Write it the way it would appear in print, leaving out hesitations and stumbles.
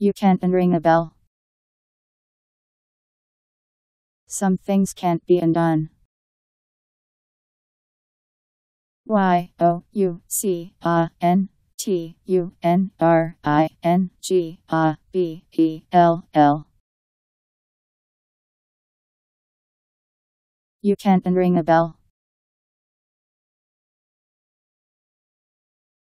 You can't unring a bell. Some things can't be undone. Wiktionary. You can't unring a bell.